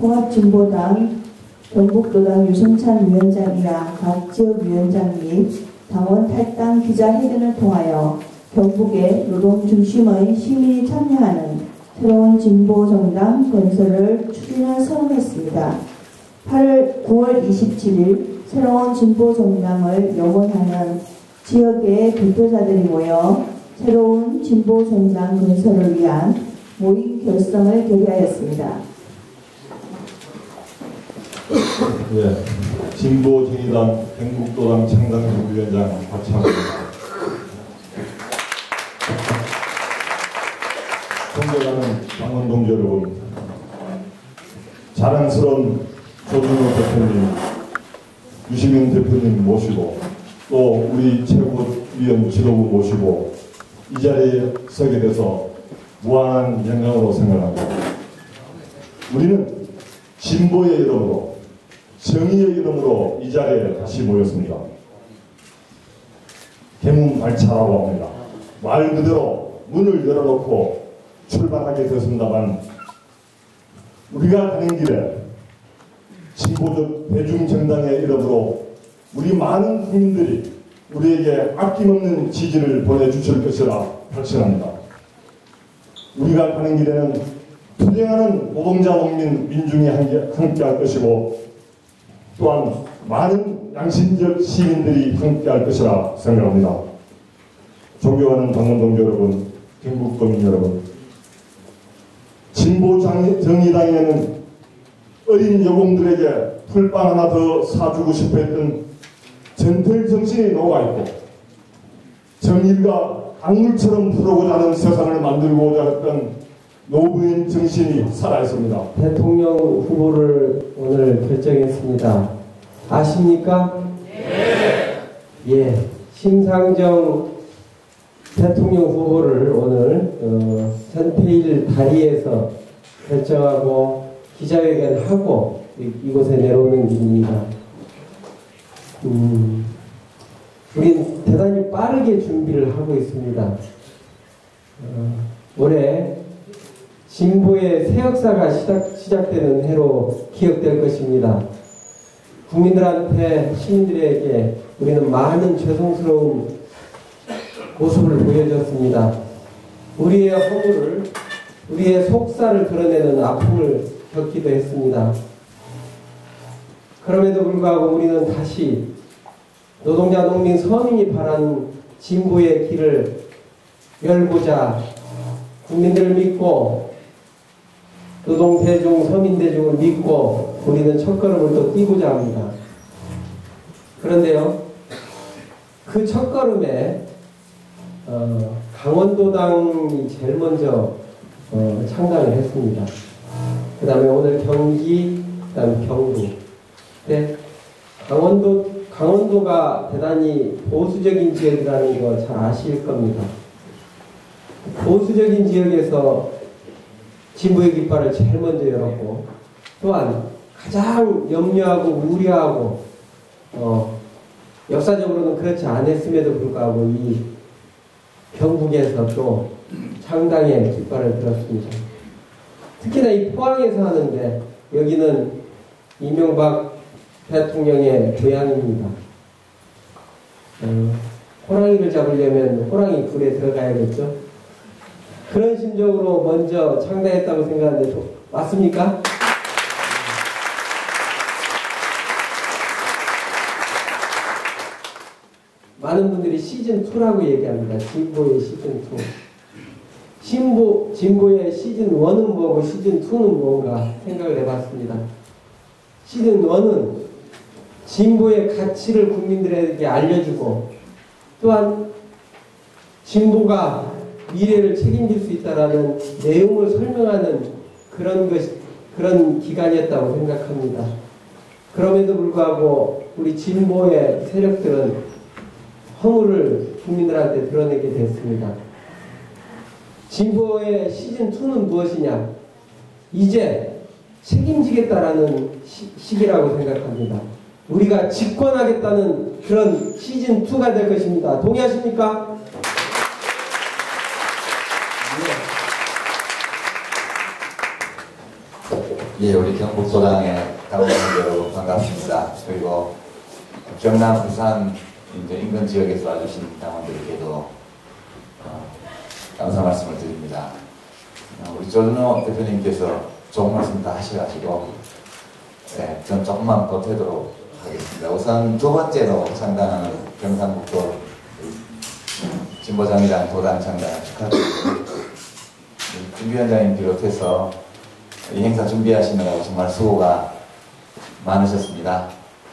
통합진보당 경북도당 유승찬 위원장이랑 각 지역위원장 및 당원 탈당 기자회견을 통하여 경북의 노동 중심의 시민이 참여하는 새로운 진보정당 건설을 추진할 선언했습니다. 9월 27일 새로운 진보정당을 영원하는 지역의 대표자들이 모여 새로운 진보정당 건설을 위한 모임 결성을 결의하였습니다. 예, 진보정의당 경북도당 창당위원장 박창호입니다. 존경하는 당원 동지 여러분, 자랑스러운 조준호 대표님, 유시민 대표님 모시고 또 우리 최고위원 지도부 모시고 이 자리에 서게 돼서 무한한 영광으로 생각합니다. 우리는 진보의 이름으로, 정의의 이름으로 이 자리에 다시 모였습니다. 개문발차라고 합니다. 말 그대로 문을 열어놓고 출발하게 되었습니다만, 우리가 가는 길에 진보적 대중정당의 이름으로 우리 많은 국민들이 우리에게 아낌없는 지지를 보내주실 것이라 확신합니다. 우리가 가는 길에는 투쟁하는 노동자, 농민, 민중이 함께할 것이고 또한 많은 양심적 시민들이 함께할 것이라 생각합니다. 존경하는 당원 동지 여러분, 경북도민 여러분, 진보정의당에는 어린 여공들에게 풀빵 하나 더 사주고 싶어 했던 전통 정신이 녹아있고 정의가 강물처럼 흐르고자 하는 세상을 만들고자 했던 노부인 정신이 살아있습니다. 대통령 후보를 오늘 결정했습니다. 아십니까? 네. 예, 심상정 대통령 후보를 오늘 현태일 다리에서 결정하고 기자회견하고 이곳에 내려오는 길입니다. 우린 대단히 빠르게 준비를 하고 있습니다. 올해 진보의 새 역사가 시작되는 해로 기억될 것입니다. 국민들한테, 시민들에게 우리는 많은 죄송스러운 모습을 보여줬습니다. 우리의 허물을, 우리의 속살을 드러내는 아픔을 겪기도 했습니다. 그럼에도 불구하고 우리는 다시 노동자, 농민, 서민이 바라는 진보의 길을 열고자 국민들을 믿고 노동 대중, 서민 대중을 믿고 우리는 첫걸음을 또 뛰고자 합니다. 그런데요, 그 첫걸음에 강원도당이 제일 먼저 창당을 했습니다. 그 다음에 오늘 경기, 그 다음에 경북. 네, 강원도가 대단히 보수적인 지역이라는 거 잘 아실 겁니다. 보수적인 지역에서 진보의 깃발을 제일 먼저 열었고, 또한 가장 염려하고 우려하고 역사적으로는 그렇지 않았음에도 불구하고 이 경북에서 또 창당의 깃발을 들었습니다. 특히나 이 포항에서 하는데 여기는 이명박 대통령의 고향입니다. 호랑이를 잡으려면 호랑이 굴에 들어가야겠죠. 그런 심정으로 먼저 창당했다고 생각하는데 맞습니까? 많은 분들이 시즌2라고 얘기합니다. 진보의 시즌2. 진보의 시즌1은 뭐고 시즌2는 뭔가 생각을 해봤습니다. 시즌1은 진보의 가치를 국민들에게 알려주고 또한 진보가 미래를 책임질 수 있다라는 내용을 설명하는 그런 기간이었다고 생각합니다. 그럼에도 불구하고 우리 진보의 세력들은 허물을 국민들한테 드러내게 됐습니다. 진보의 시즌2는 무엇이냐? 이제 책임지겠다라는 시기라고 생각합니다. 우리가 집권하겠다는 그런 시즌2가 될 것입니다. 동의하십니까? 네. 예, 우리 경북도당의 당원들 여러분 반갑습니다. 그리고 경남, 부산 이제 인근 지역에서 와주신 당원들께도 감사 말씀을 드립니다. 우리 조준호 대표님께서 좋은 말씀 다 하셔가지고 네, 전 조금만 보태도록 하겠습니다. 우선 두 번째로 창단하는 경상북도 진보정의당 도당 창단 축하드리고 준비위원장님 비롯해서 이 행사 준비하시느라고 정말 수고가 많으셨습니다.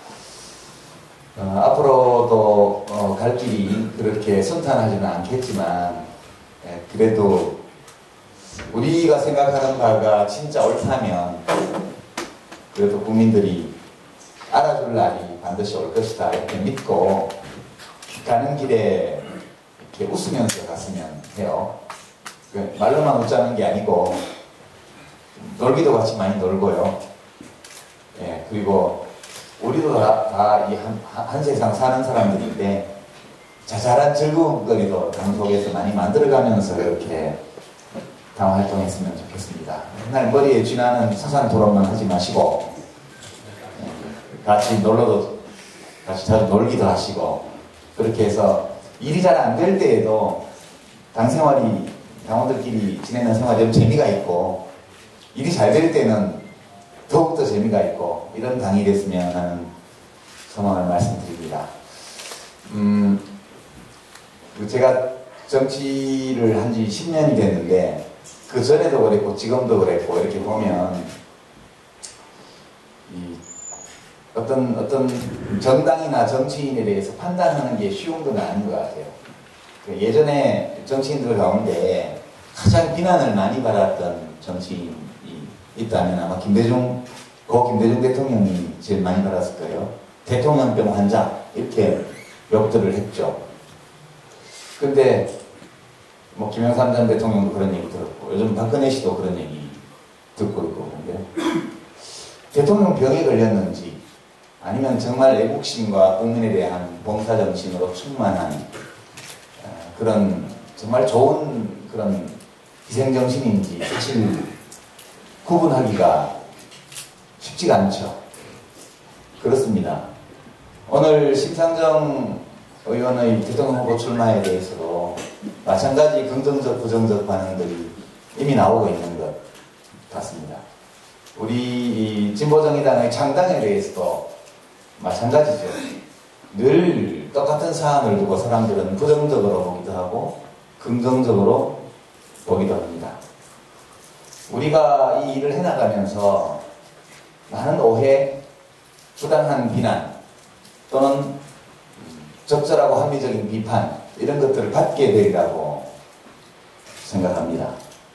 앞으로도 갈 길이 그렇게 순탄하지는 않겠지만 그래도 우리가 생각하는 바가 진짜 옳다면 그래도 국민들이 알아줄 날이 반드시 올 것이다 이렇게 믿고 가는 길에 이렇게 웃으면서 갔으면 해요. 말로만 웃자는 게 아니고 놀기도 같이 많이 놀고요. 예, 그리고 우리도 다 이 한 세상 사는 사람들인데 자잘한 즐거움거리도 당 속에서 많이 만들어가면서 이렇게 당 활동했으면 좋겠습니다. 맨날 머리에 쥐나는 사산 토론만 하지 마시고 같이 놀러도 같이 자주 놀기도 하시고 그렇게 해서 일이 잘 안 될 때에도 당 생활이 당원들끼리 지내는 생활이 좀 재미가 있고 일이 잘 될 때는 더욱더 재미가 있고 이런 당이 됐으면 하는 소망을 말씀드립니다. 제가 정치를 한 지 10년이 됐는데 그 전에도 그랬고 지금도 그랬고 이렇게 보면 어떤 정당이나 정치인에 대해서 판단하는 게 쉬운 건 아닌 것 같아요. 예전에 정치인들 가운데 가장 비난을 많이 받았던 정치인이 있다면 아마 김대중 대통령이 제일 많이 받았을 거예요. 대통령병 환자 이렇게 욕들을 했죠. 근데 뭐 김영삼 전 대통령도 그런 얘기 들었고 요즘 박근혜 씨도 그런 얘기 듣고 있고 그런데 대통령 병에 걸렸는지 아니면 정말 애국심과 국민에 대한 봉사정신으로 충만한 그런 정말 좋은 그런 희생정신인지 사실 구분하기가 쉽지가 않죠. 그렇습니다. 오늘 심상정 의원의 대통령 후보 출마에 대해서도 마찬가지 긍정적, 부정적 반응들이 이미 나오고 있는 것 같습니다. 우리 진보정의당의 창당에 대해서도 마찬가지죠. 늘 똑같은 사안을 두고 사람들은 부정적으로 보기도 하고 긍정적으로 보기도 합니다. 우리가 이 일을 해나가면서 많은 오해, 부당한 비난 또는 적절하고 합리적인 비판 이런 것들을 받게 되리라고 생각합니다.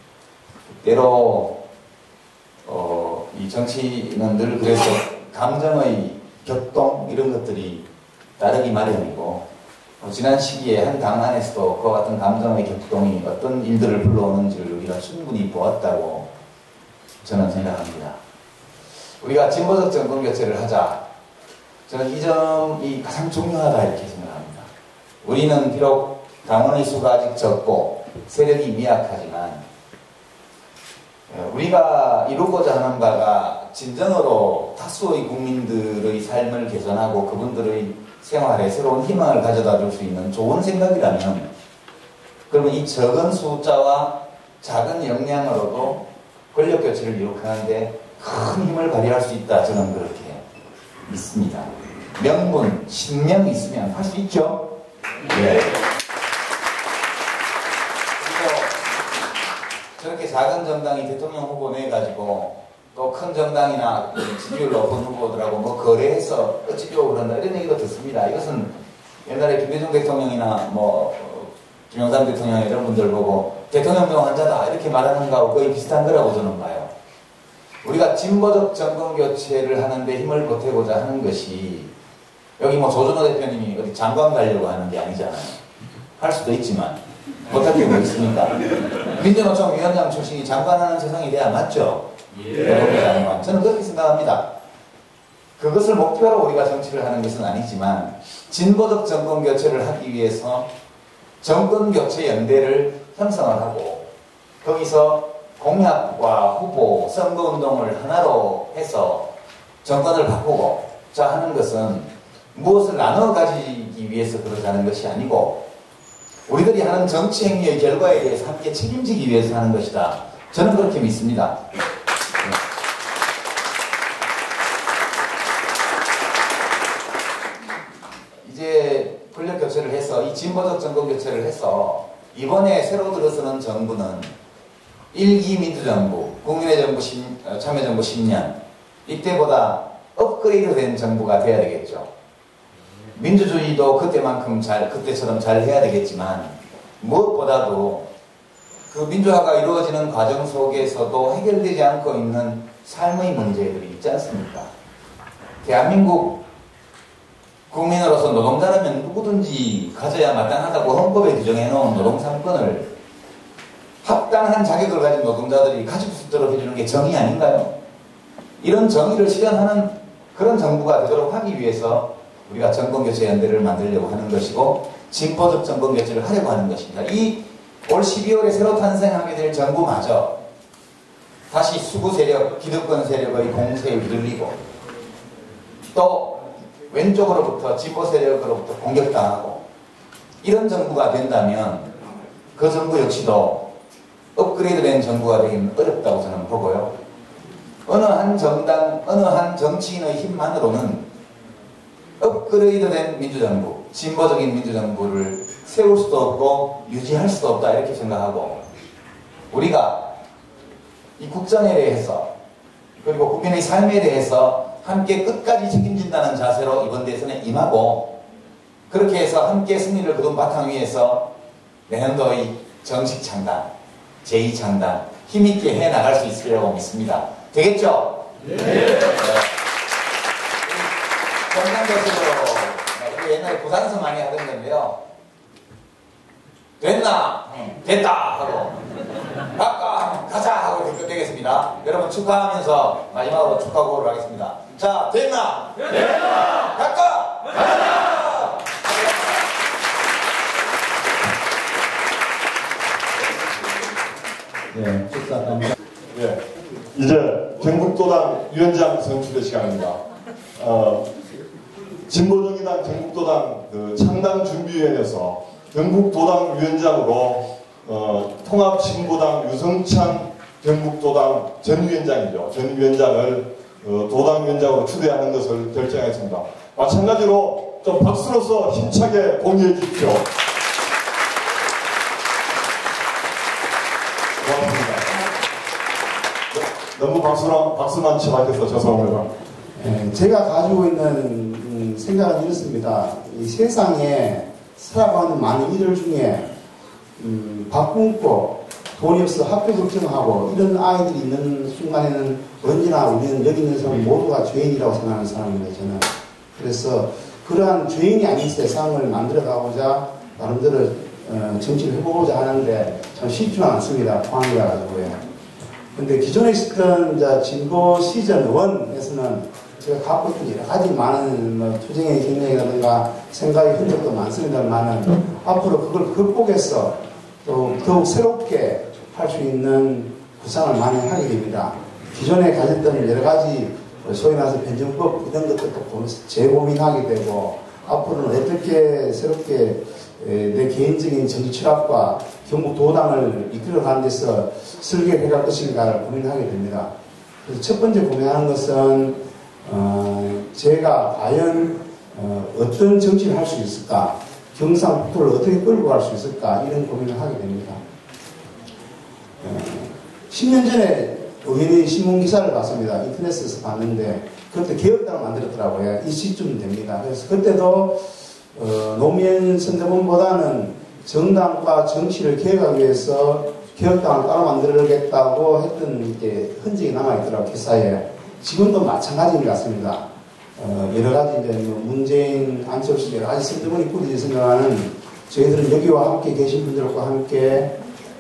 때로 이 정치는 늘 그래서 감정의 격동 이런 것들이 따르기 마련이고 지난 시기에 한 당 안에서도 그와 같은 감정의 격동이 어떤 일들을 불러오는지를 우리가 충분히 보았다고 저는 생각합니다. 우리가 진보적 정권 교체를 하자. 저는 이 점이 가장 중요하다 이렇게 생각합니다. 우리는 비록 당원의 수가 아직 적고 세력이 미약하지만 우리가 이루고자 하는 바가 진정으로 다수의 국민들의 삶을 개선하고 그분들의 생활에 새로운 희망을 가져다 줄 수 있는 좋은 생각이라면 그러면 이 적은 숫자와 작은 역량으로도 권력교체를 이룩하는데 큰 힘을 발휘할 수 있다. 저는 그렇게 믿습니다. 명분, 신명이 있으면 할 수 있죠? 네. 그리고 저렇게 작은 정당이 대통령 후보 내가지고 또 큰 정당이나 지지율 높은 후보들하고 뭐 거래해서 어찌되고 그런다 이런 얘기도 듣습니다. 이것은 옛날에 김대중 대통령이나 뭐 김영삼 대통령 이런 분들 보고 대통령병 환자다 이렇게 말하는 거하고 거의 비슷한 거라고 저는 봐요. 우리가 진보적 정권 교체를 하는데 힘을 보태고자 하는 것이 여기 뭐 조준호 대표님이 어디 장관 가려고 하는 게 아니잖아요. 할 수도 있지만 못할 게 뭐 있습니까? 민주노총 위원장 출신이 장관하는 세상이 돼야 맞죠? 예. 저는 그렇게 생각합니다. 그것을 목표로 우리가 정치를 하는 것은 아니지만 진보적 정권 교체를 하기 위해서 정권 교체 연대를 형성을 하고 거기서 공약과 후보, 선거운동을 하나로 해서 정권을 바꾸고자 하는 것은 무엇을 나눠 가지기 위해서 그러자는 것이 아니고 우리들이 하는 정치 행위의 결과에 대해서 함께 책임지기 위해서 하는 것이다. 저는 그렇게 믿습니다. 이제 권력 교체를 해서 이 진보적 정권 교체를 해서 이번에 새로 들어서는 정부는 1기 민주정부, 국민의 정부 참여정부 10년 이때보다 업그레이드된 정부가 돼야 되겠죠. 민주주의도 그때처럼 잘 해야 되겠지만 무엇보다도 그 민주화가 이루어지는 과정 속에서도 해결되지 않고 있는 삶의 문제들이 있지 않습니까? 대한민국 국민으로서 노동자라면 누구든지 가져야 마땅하다고 헌법에 규정해 놓은 노동상권을 합당한 자격을 가진 노동자들이 가지고 싶도록 해주는 게 정의 아닌가요? 이런 정의를 실현하는 그런 정부가 되도록 하기 위해서 우리가 정권교체연대를 만들려고 하는 것이고 진보적 정권교체를 하려고 하는 것입니다. 이 올 12월에 새로 탄생하게 될 정부마저 다시 수구 세력, 기득권 세력의 공세에 휘둘리고 또 왼쪽으로부터 진보 세력으로부터 공격당하고 이런 정부가 된다면 그 정부 역시도 업그레이드된 정부가 되기는 어렵다고 저는 보고요. 어느 한 정당, 어느 한 정치인의 힘만으로는 업그레이드된 민주정부, 진보적인 민주정부를 세울 수도 없고 유지할 수도 없다 이렇게 생각하고 우리가 이 국정에 대해서 그리고 국민의 삶에 대해서 함께 끝까지 책임진다는 자세로 이번 대선에 임하고 그렇게 해서 함께 승리를 거둔 바탕 위에서 내년도의 정식 창단, 제2창단 힘있게 해나갈 수 있으리라고 믿습니다. 되겠죠? 네. 정상적으로 옛날에 부산에서 많이 하던 건데요. 됐나? 됐다! 하고 가자! 하고 되겠습니다. 여러분 축하하면서 마지막으로 축하곡을 하겠습니다. 자, 됐나? 됐나! 가자! 가자! 네, 축하합니다. 예, 이제 전국도당 위원장 선출의 시간입니다. 진보정의당 전국도당 창당준비위원회에서 전국도당 위원장으로 통합진보당 유성찬 전국도당 전 위원장이죠. 전 위원장을 도당 위원장으로 추대하는 것을 결정했습니다. 마찬가지로 좀 박수로서 힘차게 공유해 주십시오. 고맙습니다. 너무 박수만 치받아서 죄송합니다. 제가 가지고 있는 생각은 이렇습니다. 이 세상에 살아가는 많은 일들 중에 밥 굶고 돈이 없어 학교 걱정하고 이런 아이들이 있는 순간에는 언제나 우리는 여기 있는 사람 모두가 죄인이라고 생각하는 사람입니다. 저는. 그래서 그러한 죄인이 아닌 세상을 만들어가고자 나름대로 정치를 해보고자 하는데 참 쉽지는 않습니다. 포항이라 가지고요. 근데 기존에 있었던 진보 시즌 1에서는 제가 갖고 있던 여러 가지 많은 투쟁의 경력이라든가 생각의 흔적도 많습니다만은 앞으로 그걸 극복해서 또 더욱 새롭게 할 수 있는 구상을 많이 하게 됩니다. 기존에 가졌던 여러 가지 소위 말해서 변정법 이런 것들도 재고민하게 되고 앞으로는 어떻게 새롭게 내 개인적인 정치 철학과 경북 도당을 이끌어가는 데서 설계해 갈 것인가를 고민하게 됩니다. 그래서 첫 번째 고민하는 것은 제가 과연 어떤 정치를 할 수 있을까, 경상북도를 어떻게 끌고 갈 수 있을까 이런 고민을 하게 됩니다. 10년 전에 우연히 신문기사를 봤습니다. 인터넷에서 봤는데 그때 개혁당을 만들었더라고요. 이 시쯤 됩니다. 그래서 그때도 노무현 선대본보다는 정당과 정치를 개혁하기 위해서 개혁당을 따로 만들겠다고 했던 게 흔적이 남아있더라고요. 기사에. 지금도 마찬가지인 것 같습니다. 여러 가지 이제 문재인, 안철수 여러 가지 선대본이 꾸려져 생각하는 저희들은 여기와 함께 계신 분들과 함께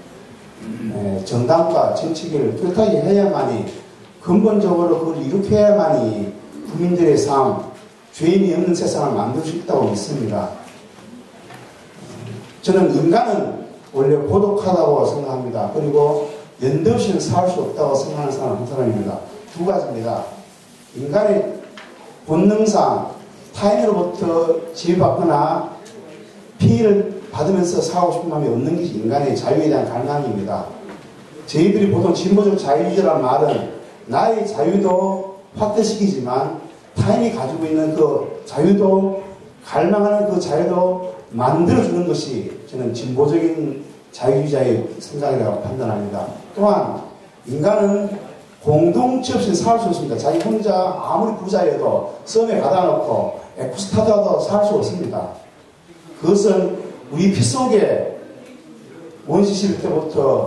정당과 정치계를 뚜렷하게 해야만이 근본적으로 그걸 일으켜야만이 국민들의 삶, 죄인이 없는 세상을 만들 수 있다고 믿습니다. 저는 인간은 원래 고독하다고 생각합니다. 그리고 연대 없이는 살 수 없다고 생각하는 사람 한 사람입니다. 두 가지입니다. 인간의 본능상 타인으로부터 지배받거나 피해를 받으면서 살고 싶은 마음이 없는 것이 인간의 자유에 대한 갈망입니다. 저희들이 보통 진보적 자유주의라는 말은 나의 자유도 확대시키지만 타인이 가지고 있는 그 자유도 갈망하는 그 자유도 만들어주는 것이 저는 진보적인 자유주의자의 생각이라고 판단합니다. 또한 인간은 공동체 없이 살 수 없습니다. 자기 혼자 아무리 부자여도 섬에 가다 놓고 에쿠스타드도 살 수 없습니다. 그것은 우리 피 속에 원시 시대 때부터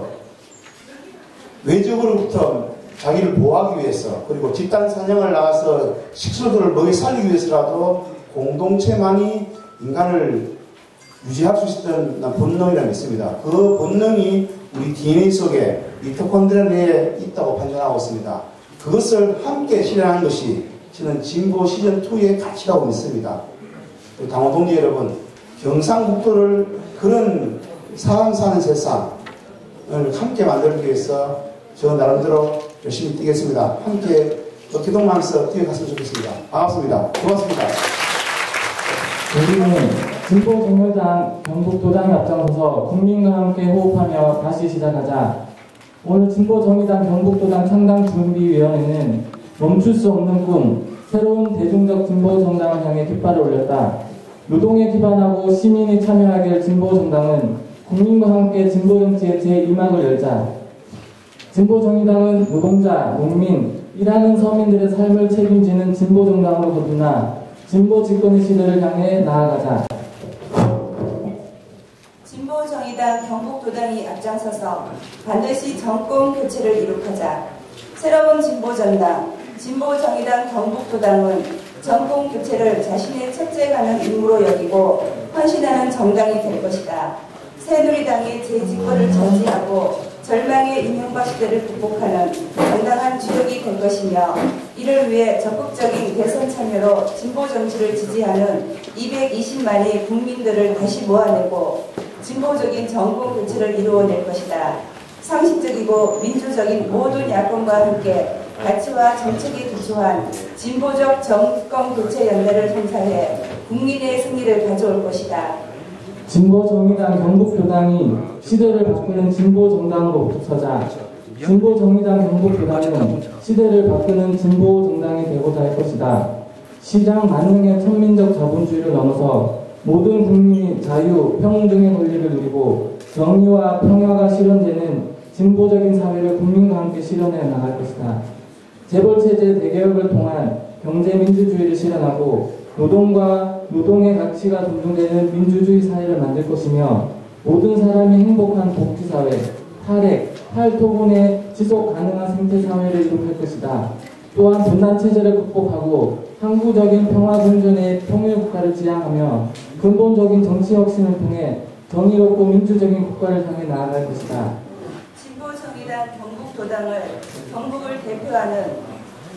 외적으로부터 자기를 보호하기 위해서 그리고 집단 사냥을 나가서 식소들을 먹이 살리기 위해서라도 공동체만이 인간을 유지할 수 있었던 본능이라는 게 있습니다. 그 본능이 우리 DNA 속에 미토콘드리아 내에 있다고 판단하고 있습니다. 그것을 함께 실현하는 것이 저는 진보 시즌2의 가치라고 믿습니다. 당원 동지 여러분, 경상북도를 그런 사람 사는 세상을 함께 만들기 위해서 저 나름대로 열심히 뛰겠습니다. 함께 어깨동무하면서 뛰어갔으면 좋겠습니다. 반갑습니다. 고맙습니다. 우리는 진보정의당 경북도당에 앞장서서 국민과 함께 호흡하며 다시 시작하자. 오늘 진보정의당 경북도당 창당준비위원회는 멈출 수 없는 꿈, 새로운 대중적 진보정당을 향해 깃발을 올렸다. 노동에 기반하고 시민이 참여하게 될 진보정당은 국민과 함께 진보정치의 제2막을 열자. 진보정의당은 노동자, 농민, 일하는 서민들의 삶을 책임지는 진보정당으로 거듭나 진보 집권의 시대를 향해 나아가자. 진보정의당 경북도당이 앞장서서 반드시 정권 교체를 이룩하자. 새로운 진보정당, 진보정의당 경북도당은 정권 교체를 자신의 첫째 가는 임무로 여기고 헌신하는 정당이 될 것이다. 새누리당의 재집권을 저지하고 절망의 이명박 시대를 극복하는 당당한 주역이 될 것이며 이를 위해 적극적인 대선 참여로 진보 정치를 지지하는 220만의 국민들을 다시 모아내고 진보적인 정권 교체를 이루어낼 것이다. 상식적이고 민주적인 모든 야권과 함께 가치와 정책에 기초한 진보적 정권 교체 연대를 형성해 국민의 승리를 가져올 것이다. 진보정의당 경북도당이 시대를 바꾸는 진보정당으로 서자. 진보정의당 경북도당은 시대를 바꾸는 진보정당이 되고자 할 것이다. 시장 만능의 천민적 자본주의를 넘어서 모든 국민이 자유, 평등의 권리를 누리고 정의와 평화가 실현되는 진보적인 사회를 국민과 함께 실현해 나갈 것이다. 재벌체제 대개혁을 통한 경제민주주의를 실현하고 노동과 노동의 가치가 존중되는 민주주의 사회를 만들 것이며 모든 사람이 행복한 복지사회, 탈핵, 탈토분의 지속 가능한 생태사회를 이룩할 것이다. 또한 분단체제를 극복하고 항구적인 평화군전의 통일국가를 지향하며 근본적인 정치혁신을 통해 정의롭고 민주적인 국가를 향해 나아갈 것이다. 진보정의당 경북도당을 경북을 대표하는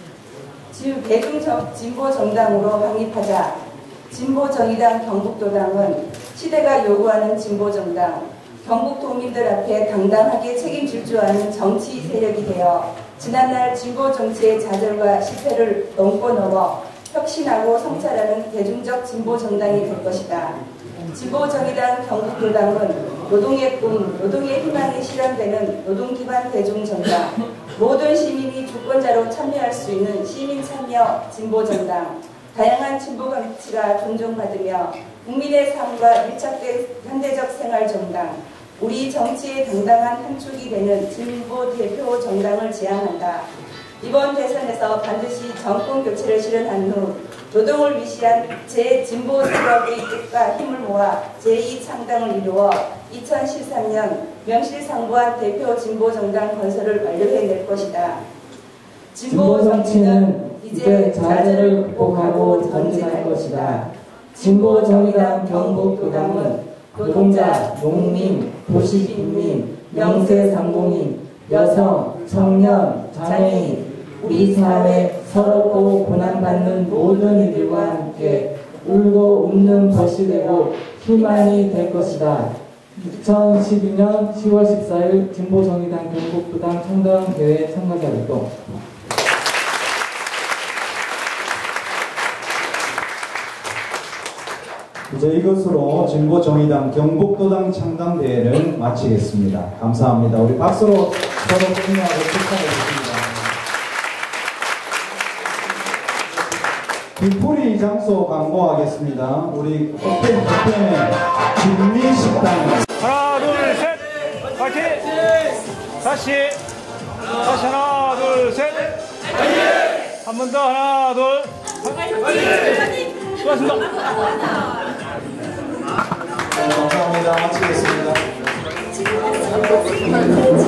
대중적 진보정당으로 확립하자. 진보정의당 경북도당은 시대가 요구하는 진보정당, 경북도민들 앞에 당당하게 책임질 줄 아는 정치 세력이 되어 지난날 진보정치의 좌절과 실패를 넘고 넘어 혁신하고 성찰하는 대중적 진보정당이 될 것이다. 진보정의당 경북도당은 노동의 꿈, 노동의 희망이 실현되는 노동기반 대중정당, 모든 시민이 주권자로 참여할 수 있는 시민참여 진보정당, 다양한 진보 가치가 존중받으며 국민의 삶과 밀착된 현대적 생활 정당, 우리 정치의 당당한 한 축이 되는 진보 대표 정당을 지향한다. 이번 대선에서 반드시 정권 교체를 실현한 후 노동을 위시한 제-진보 세력의 뜻과 힘을 모아 제2창당을 이루어 2013년 명실상부한 대표 진보정당 건설을 완료해낼 것이다. 진보 정치는 이제 좌절을 극복하고 전진할 것이다. 진보정의당 경북도당은 노동자, 농민, 도시빈민, 명세상공인, 여성, 청년, 장애인, 우리 사회 서럽고 고난받는 모든 이들과 함께 울고 웃는 것이 되고 희망이 될 것이다. 2012년 10월 14일 진보정의당 경북도당 창당대회 참가자 활동. 이제 이것으로 진보정의당 경북도당 창당대회를 마치겠습니다. 감사합니다. 우리 박수로 서로 격려하고 축하드리겠습니다. 빅풀이 장소 광고하겠습니다. 우리 호텔 북편의 진미식당. 하나, 둘, 셋! 파이팅! 다시 하나, 둘, 셋! 한 번 더, 하나, 둘. 수고하셨습니다. 감사합니다. 마치겠습니다.